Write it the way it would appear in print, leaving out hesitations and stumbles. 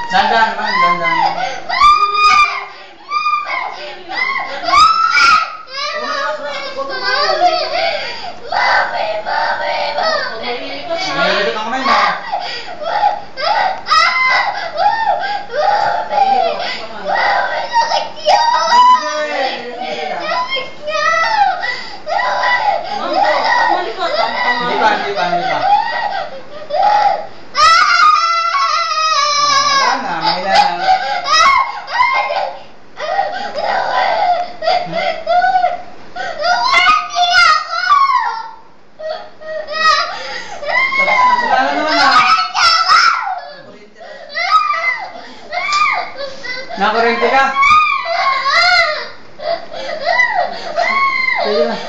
Dandan man, dandan. Mahilig ka kamay mo. Hindi pa. Wala na, mahila na. Wala naman na. Nakurente ka? Sige na.